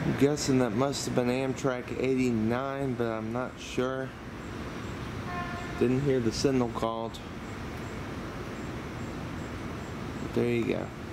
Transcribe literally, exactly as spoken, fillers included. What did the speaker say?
I'm guessing that must have been Amtrak eighty-nine, but I'm not sure. Didn't hear the signal called. But there you go.